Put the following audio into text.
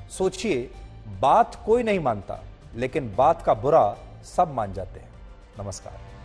सोचिए, बात कोई नहीं मानता, लेकिन बात का बुरा सब मान जाते हैं। नमस्कार।